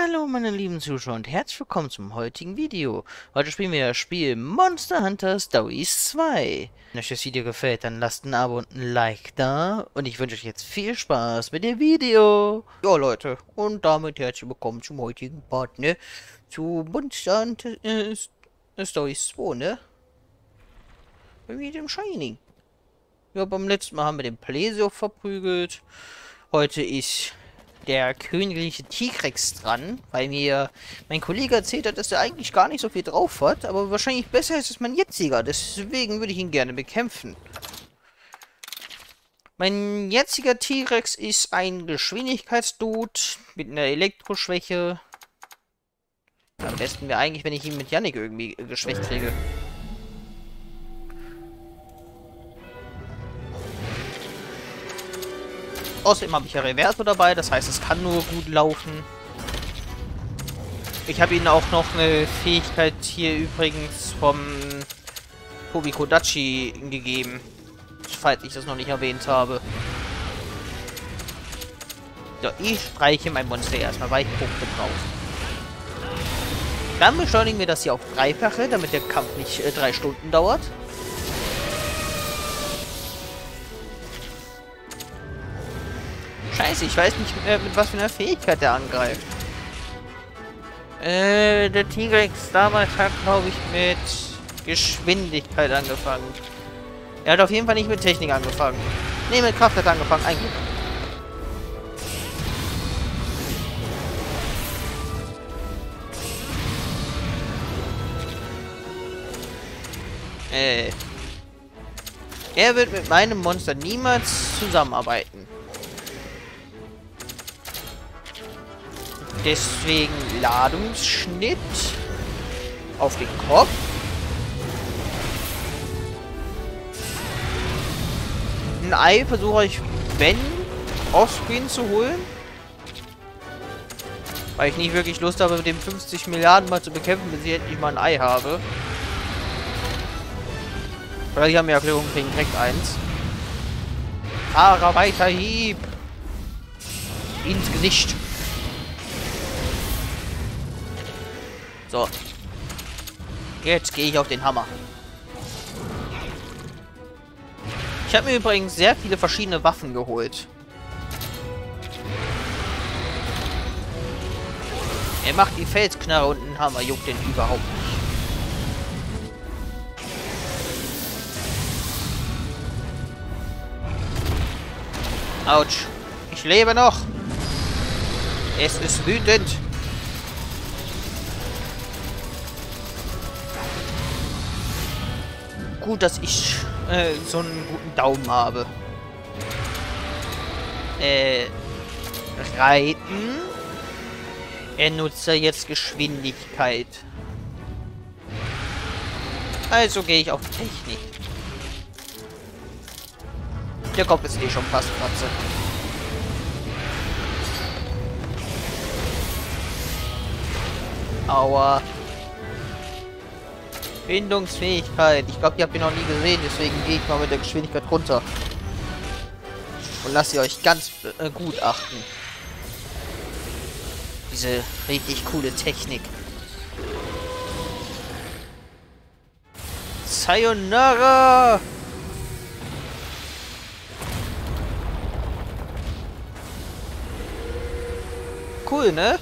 Hallo meine lieben Zuschauer und herzlich willkommen zum heutigen Video. Heute spielen wir das Spiel Monster Hunter Stories 2. Wenn euch das Video gefällt, dann lasst ein Abo und ein Like da. Und ich wünsche euch jetzt viel Spaß mit dem Video. Ja Leute, und damit herzlich willkommen zum heutigen Part, ne? Zu Monster Hunter Stories 2, ne? Mit dem Shining. Ja, beim letzten Mal haben wir den Plesio verprügelt. Heute ist der königliche Tigrex dran, weil mir mein Kollege erzählt hat, dass er eigentlich gar nicht so viel drauf hat, aber wahrscheinlich besser ist als mein jetziger, deswegen würde ich ihn gerne bekämpfen. Mein jetziger Tigrex ist ein Geschwindigkeitsdude mit einer Elektroschwäche. Am besten wäre eigentlich, wenn ich ihn mit Yannick irgendwie geschwächt kriege. Außerdem habe ich ja Reverso dabei, das heißt, es kann nur gut laufen. Ich habe ihnen auch noch eine Fähigkeit hier übrigens vom Tobikodachi gegeben, falls ich das noch nicht erwähnt habe. So, ich streiche mein Monster erstmal, weil ich Punkte brauche. Dann beschleunigen wir das hier auf Dreifache, damit der Kampf nicht 3 Stunden dauert. Scheiße, ich weiß nicht, mit was für einer Fähigkeit der angreift. Der Tigrex damals hat, glaube ich, mit Geschwindigkeit angefangen. Er hat auf jeden Fall nicht mit Technik angefangen. Ne, mit Kraft hat er angefangen, eigentlich. Er wird mit meinem Monster niemals zusammenarbeiten. Deswegen Ladungsschnitt auf den Kopf. Ein Ei versuche ich, wenn, offscreen zu holen. Weil ich nicht wirklich Lust habe, mit dem 50 Milliarden mal zu bekämpfen, bis ich endlich mal ein Ei habe. Weil ich habe mir Erklärung kriegen direkt eins. Klarer weiter Hieb. Ins Gesicht. So. Jetzt gehe ich auf den Hammer. Ich habe mir übrigens sehr viele verschiedene Waffen geholt. Er macht die Felsknarre und einen Hammer, juckt den überhaupt nicht. Autsch. Ich lebe noch. Es ist wütend. Gut, dass ich so einen guten Daumen habe. Reiten. Er nutzt ja jetzt Geschwindigkeit. Also gehe ich auf Technik. Der Kopf ist eh schon fast Fratze. Aua. Bindungsfähigkeit. Ich glaube, die habt ihr noch nie gesehen, deswegen gehe ich mal mit der Geschwindigkeit runter. Und lasst ihr euch ganz gut achten. Diese richtig coole Technik. Sayonara! Cool, ne?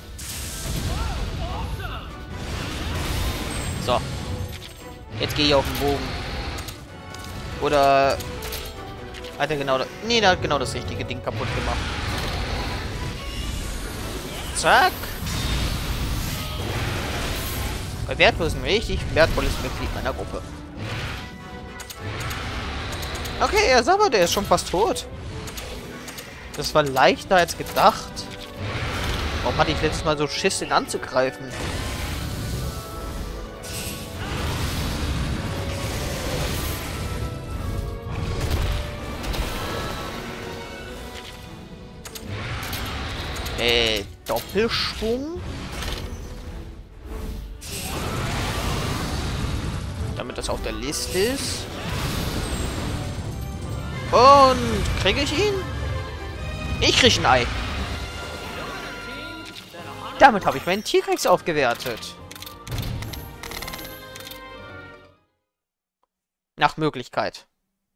So. Jetzt gehe ich auf den Bogen. Oder hat er genau das... Nee, der hat genau das richtige Ding kaputt gemacht. Zack. Bei Wertvoll ist ein richtig wertvolles Mitglied meiner Gruppe. Okay, er sagt, der ist schon fast tot. Das war leichter als gedacht. Warum hatte ich letztes Mal so Schiss, ihn anzugreifen? Doppelschwung. Damit das auf der Liste ist. Und kriege ich ihn? Ich kriege ein Ei. Damit habe ich meinen T-Rex aufgewertet. Nach Möglichkeit.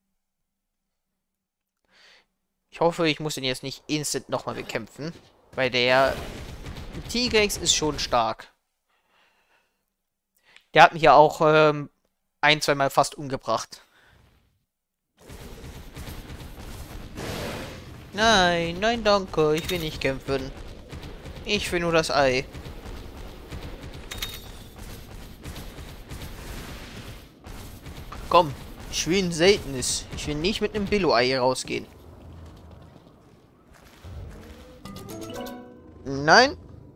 Ich hoffe, ich muss ihn jetzt nicht instant nochmal bekämpfen. Weil der T-Rex ist schon stark. Der hat mich ja auch ein, zweimal fast umgebracht. Nein, nein, danke. Ich will nicht kämpfen. Ich will nur das Ei. Komm, ich will ein seltenes. Ich will nicht mit einem Billo-Ei rausgehen. Nein.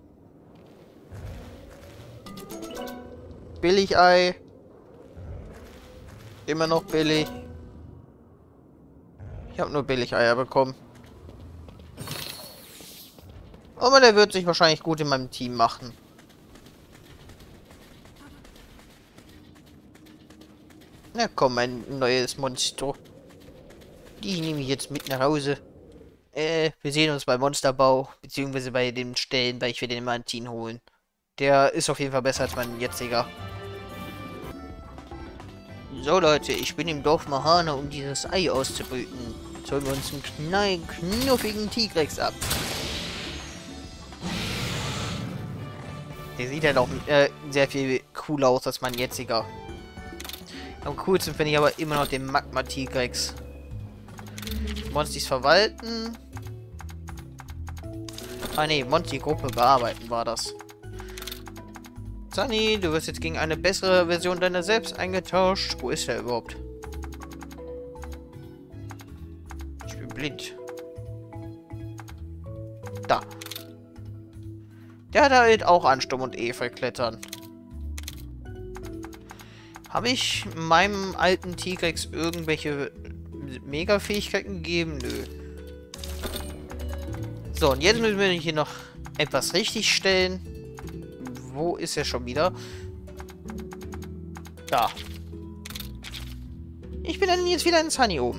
Billig-Ei. Immer noch billig. Ich habe nur Billig-Eier bekommen. Aber der wird sich wahrscheinlich gut in meinem Team machen. Na komm, ein neues Monster. Die nehme ich jetzt mit nach Hause. Wir sehen uns beim Monsterbau, beziehungsweise bei den Stellen, weil ich will den immer ein Team holen. Der ist auf jeden Fall besser als mein jetziger. So Leute, ich bin im Dorf Mahana, um dieses Ei auszubrüten. Sollen wir uns einen knuffigen T-Rex ab. Der sieht halt auch sehr viel cooler aus als mein jetziger. Am coolsten finde ich aber immer noch den Magma T-Rex. Monstis verwalten. Ah ne, Monty-Gruppe bearbeiten war das. Sunny, du wirst jetzt gegen eine bessere Version deiner selbst eingetauscht. Wo ist er überhaupt? Ich bin blind. Da. Der hat halt auch an Sturm und Efeu klettern. Habe ich meinem alten T-Rex irgendwelche Mega-Fähigkeiten gegeben? Nö. So, und jetzt müssen wir hier noch etwas richtig stellen. Wo ist er schon wieder? Da. Ich bin dann jetzt wieder in Sunny oben.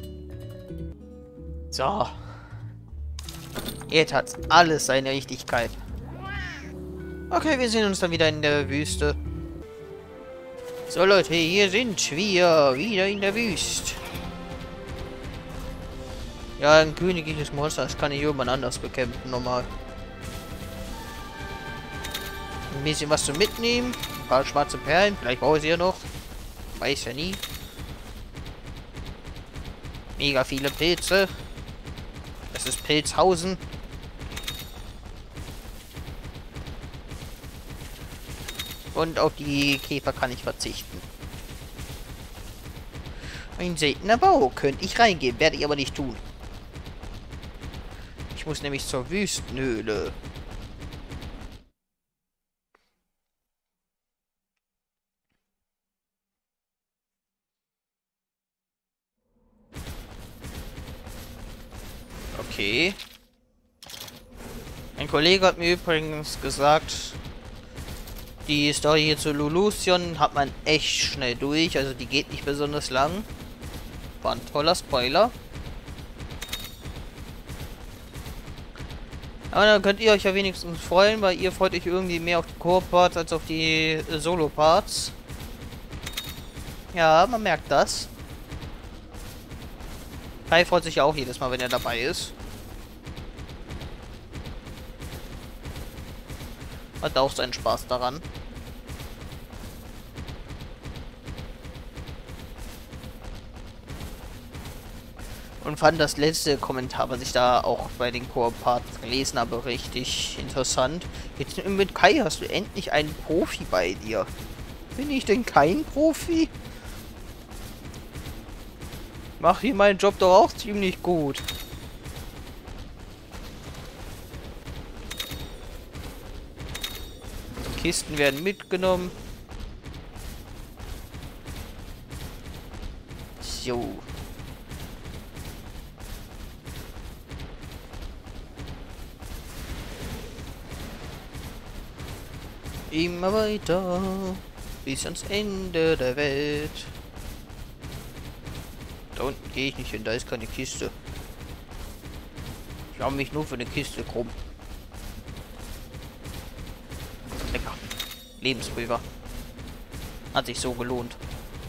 So. Jetzt hat alles seine Richtigkeit. Okay, wir sehen uns dann wieder in der Wüste. So Leute, hier sind wir wieder in der Wüste. Ja, ein königliches Monster, das kann ich irgendwann anders bekämpfen, normal. Ein bisschen was zum Mitnehmen. Ein paar schwarze Perlen, vielleicht brauche ich sie ja noch. Weiß ja nie. Mega viele Pilze. Das ist Pilzhausen. Und auf die Käfer kann ich verzichten. Ein seltener Bau. Könnte ich reingehen, werde ich aber nicht tun. Ich muss nämlich zur Wüstenhöhle. Okay. Ein Kollege hat mir übrigens gesagt, die Story hier zu Lulusion hat man echt schnell durch, also die geht nicht besonders lang. War ein toller Spoiler. Aber dann könnt ihr euch ja wenigstens freuen, weil ihr freut euch irgendwie mehr auf die Koop-Parts als auf die Solo-Parts. Ja, man merkt das. Kai freut sich ja auch jedes Mal, wenn er dabei ist. Hat auch seinen Spaß daran. Und fand das letzte Kommentar, was ich da auch bei den Koop-Parts gelesen habe, richtig interessant. Jetzt mit Kai hast du endlich einen Profi bei dir. Bin ich denn kein Profi? Mach hier meinen Job doch auch ziemlich gut. Kisten werden mitgenommen. So. Immer weiter. Bis ans Ende der Welt. Da unten gehe ich nicht hin, da ist keine Kiste. Ich habe mich nur für eine Kiste krumm. Lebenspulver. Hat sich so gelohnt.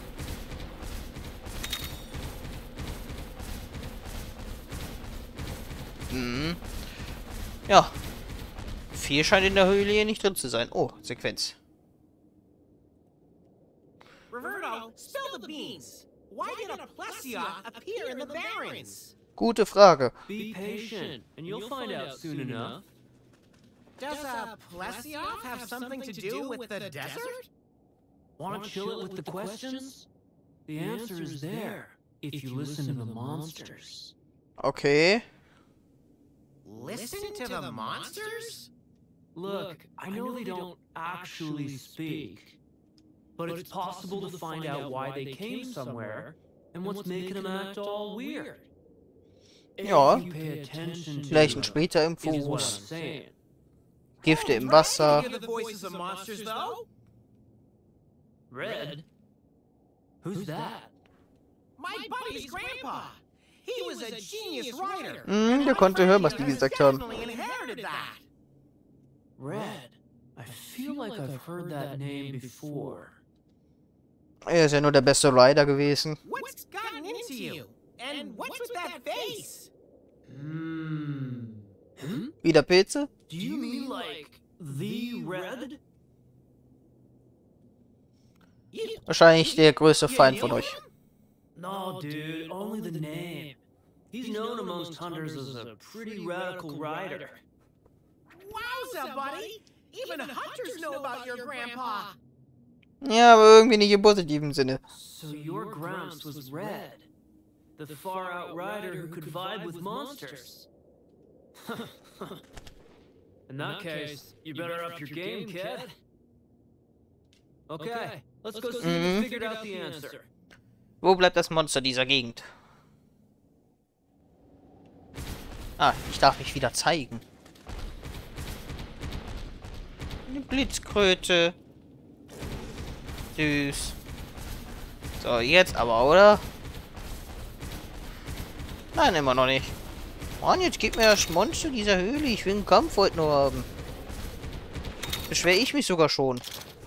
Mhm. Ja. Viel scheint in der Höhle hier nicht drin zu sein. Oh, Sequenz. Roberto, spill the beans. Why did a Plesioth appear in the Barrens? Gute Frage. Be patient, and you'll find out soon enough. Does a Plesioth have something to do with the desert? Want to chill it with the questions? The answer is there, if you listen to the monsters. Okay. Listen to the monsters? Look, I know they don't actually speak, but it's possible to find out why they came somewhere and what's making them act all weird. Ja. If you pay attention to Vielleicht ein them, später is what I'm Infos. saying. Gifte im Red Wasser. can hear the voices of monsters, though. Red? Who's that? My buddy's grandpa. He was a genius writer. Der konnte hören, was die gesagt haben. Definitely inherited that. Red. I feel like I've heard that name before. Er ist ja nur der beste Rider gewesen. What's gotten into you? And what's with that face? Hmm. Wieder Pilze? Do you mean like the Red? Wahrscheinlich der größte Feind von euch. No, dude, only the name. He's known amongst hunters as a pretty radical rider. Wowza, buddy! Even hunters know about your grandpa. Ja, aber irgendwie nicht im positiven Sinne. So your Gramps was Red, the far-out rider who could vibe with monsters. In that case, you better up your game, kid. Okay, let's go see if we figured out the answer. Wo bleibt das Monster dieser Gegend? Ah, ich darf mich wieder zeigen. Eine Blitzkröte. Süß. So, jetzt aber, oder? Nein, immer noch nicht. Mann, jetzt gib mir das Monster dieser Höhle. Ich will einen Kampf heute nur haben. Beschwer ich mich sogar schon.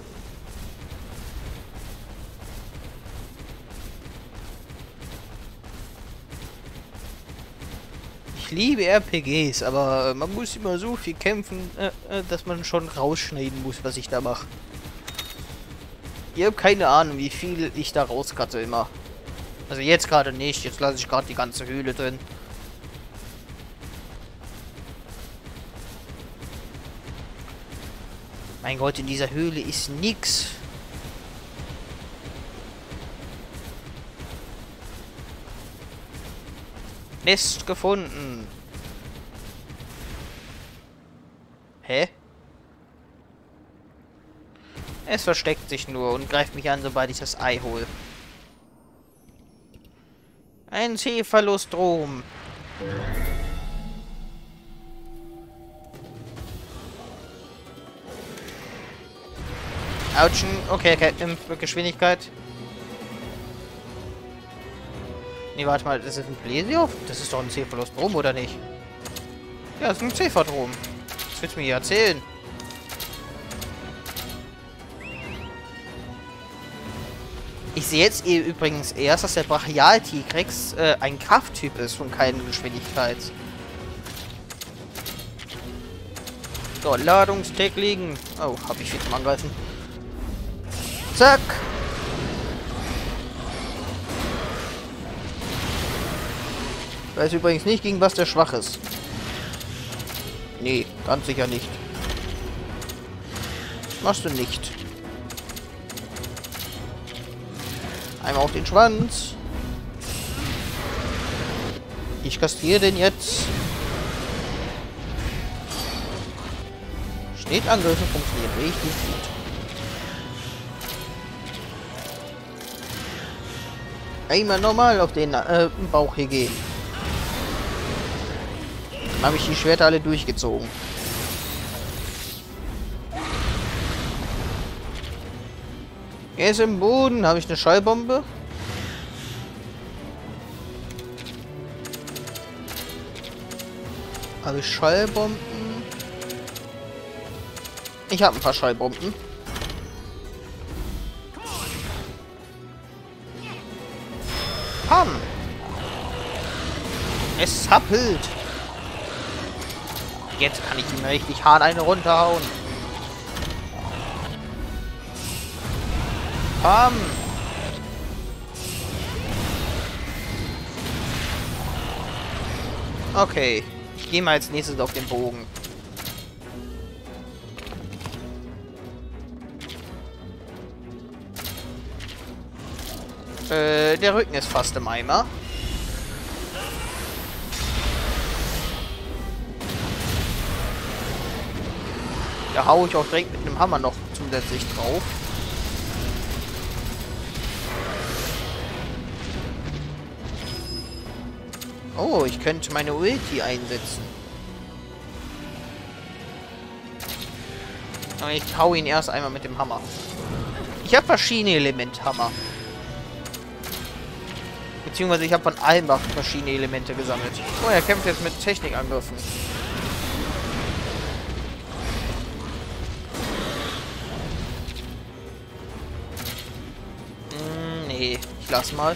Ich liebe RPGs, aber man muss immer so viel kämpfen, dass man schon rausschneiden muss, was ich da mache. Ihr habt keine Ahnung, wie viel ich da rauskatte immer. Also jetzt gerade nicht, jetzt lasse ich gerade die ganze Höhle drin. Mein Gott, in dieser Höhle ist nix. Nest gefunden. Hä? Es versteckt sich nur und greift mich an, sobald ich das Ei hole. Ein Cephalostrom. Autschen. Okay, Captain, mit Geschwindigkeit. Nee, warte mal, das ist ein Plesioth? Das ist doch ein Cephalostrom, oder nicht? Ja, das ist ein Cephalostrom. Das willst du mir hier erzählen? Ich sehe jetzt übrigens erst, dass der Brachial-Tigrex ein Krafttyp ist und keine Geschwindigkeit. So, Ladungstag liegen. Oh, habe ich viel zum Angreifen. Zack. Weiß übrigens nicht, gegen was der schwach ist. Nee, ganz sicher nicht. Machst du nicht. Einmal auf den Schwanz. Ich kastriere den jetzt. Schnittangriffe funktionieren richtig gut. Einmal normal auf den Bauch hier gehen. Dann habe ich die Schwerter alle durchgezogen. Er ist im Boden. Habe ich eine Schallbombe? Habe ich Schallbomben? Ich habe ein paar Schallbomben. Pam! Es zappelt! Jetzt kann ich ihm richtig hart eine runterhauen. Pam! Okay. Ich gehe mal als nächstes auf den Bogen. Der Rücken ist fast im Eimer. Da haue ich auch direkt mit einem Hammer noch zusätzlich drauf. Oh, ich könnte meine Ulti einsetzen. Aber ich hau ihn erst einmal mit dem Hammer. Ich habe verschiedene Elementhammer. Beziehungsweise ich habe von allen Waffen verschiedene Elemente gesammelt. Oh, er kämpft jetzt mit Technikangriffen. Nee, ich lass mal.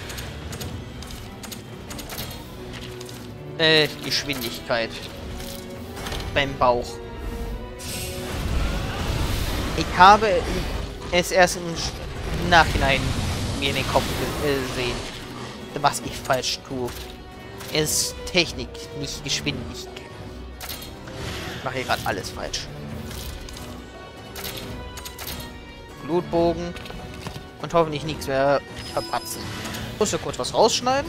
Geschwindigkeit. Beim Bauch. Ich habe es erst im Nachhinein mir in den Kopf gesehen, was ich falsch tue. Es ist Technik, nicht Geschwindigkeit. Ich mache hier gerade alles falsch. Blutbogen. Und hoffentlich nichts mehr verpatzen. Ich muss ja kurz was rausschneiden.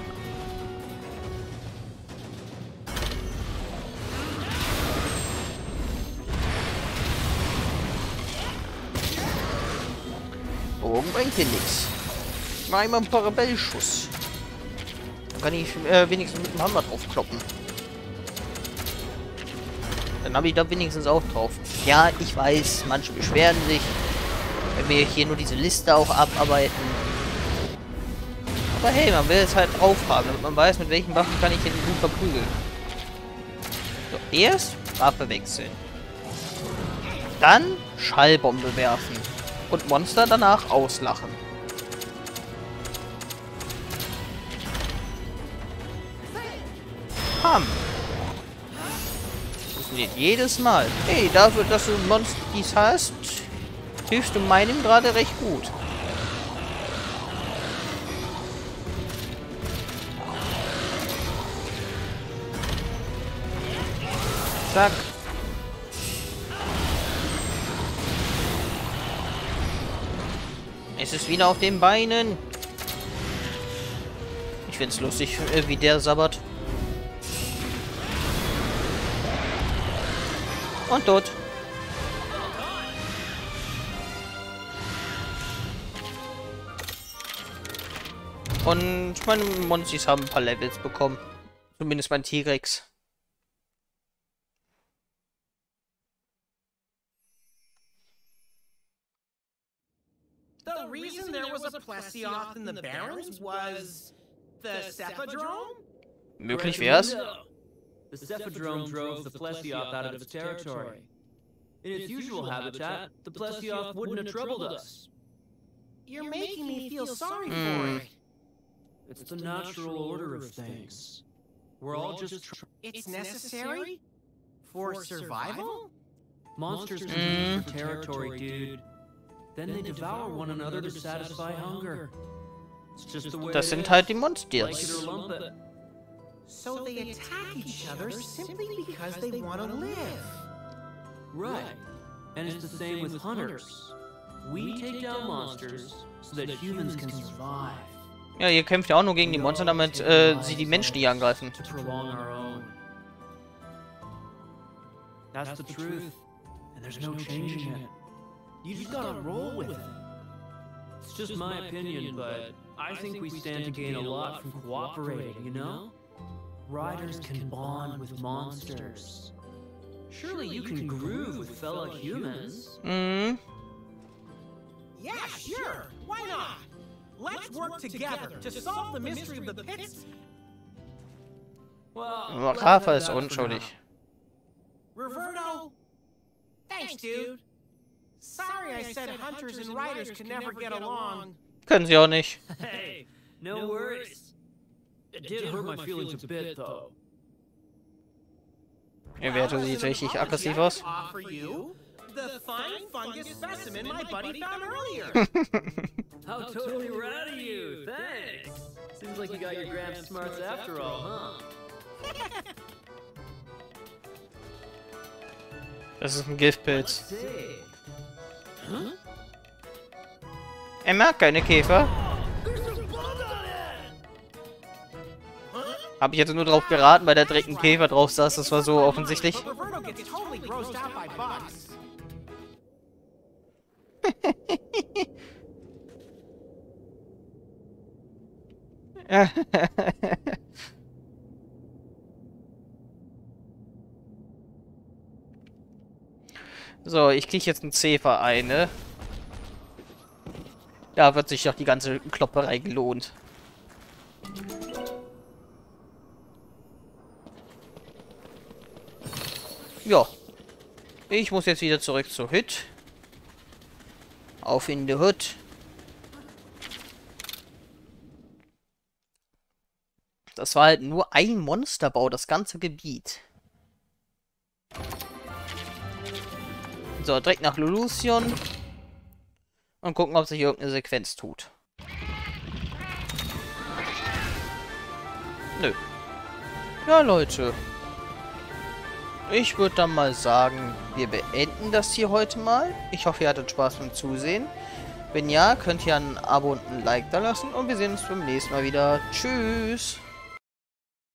Bogen bringt hier nichts. Mach immer ein paar Rebellschuss. Dann kann ich wenigstens mit dem Hammer drauf kloppen. Dann habe ich da wenigstens auch drauf. Ja, ich weiß, manche beschweren sich, wenn wir hier nur diese Liste auch abarbeiten. Aber hey, man will es halt drauf haben, damit man weiß, mit welchen Waffen kann ich hier gut verprügeln. So, erst Waffe wechseln. Dann Schallbombe werfen. Und Monster danach auslachen. Pam. Das funktioniert jedes Mal. Hey, dafür, dass du Monsters hast, hilfst du meinem gerade recht gut. Zack. Es ist wieder auf den Beinen. Ich find's lustig, wie der sabbert. Und tot. Und meine Monsters haben ein paar Levels bekommen. Zumindest mein T-Rex. The reason there was a Plesioth in the Barrens was the Cephadrome? Möglich wär's. The Cephadrome drove the Plesioth out of its territory. In its usual habitat, the Plesioth wouldn't have troubled us. You're making me feel sorry for it. It's the natural order of things. We're all just... It's necessary? For survival? Monsters compete for territory, dude. Then they devour one another to satisfy hunger. It's just the way Das sind halt die Monsters. Like it or lump it. So they attack each other simply because they want to live. Right. And it's the same with hunters. We take down monsters so that humans can survive. Ja, ihr kämpft ja auch nur gegen die Monster, damit sie die Menschen nicht angreifen. To prolong our own. That's the truth. And there's no changing it. You just gotta roll with it. It's just my opinion, but I think we stand to gain a lot from cooperating, you know? Riders can bond with monsters. Surely you can groove with fellow humans. Mhm. Yeah, sure. Why not? Let's work together to solve the mystery of the pits. Well, Rafa ist unschuldig. Roberto? Thanks, dude. Sorry I said hunters and riders can never get along. Können sie auch nicht. Hey, no worries. It did hurt my feelings a bit, though. Er sieht richtig aggressiv aus. Offer you the fine fungus specimen my buddy found earlier. How totally rad of you! Thanks. Seems like you got your Gramps smarts after all, huh? Das ist ein Giftpilz. Let's see. Huh? Er mag keine Käfer. Habe ich jetzt nur drauf geraten, weil da direkt ein Käfer drauf saß. Das war so offensichtlich. But Roberto gets totally grossed out by bugs. So, ich kriege jetzt einen Käfer ein, ne? Da wird sich doch die ganze Klopperei gelohnt. Ja. Ich muss jetzt wieder zurück zur Hütte. Auf in die Hütte. Das war halt nur ein Monsterbau, das ganze Gebiet. So, direkt nach Lulusion. Und gucken, ob sich irgendeine Sequenz tut. Nö. Ja, Leute. Ich würde dann mal sagen, wir beenden das hier heute mal. Ich hoffe, ihr hattet Spaß beim Zusehen. Wenn ja, könnt ihr ein Abo und ein Like da lassen. Und wir sehen uns beim nächsten Mal wieder. Tschüss.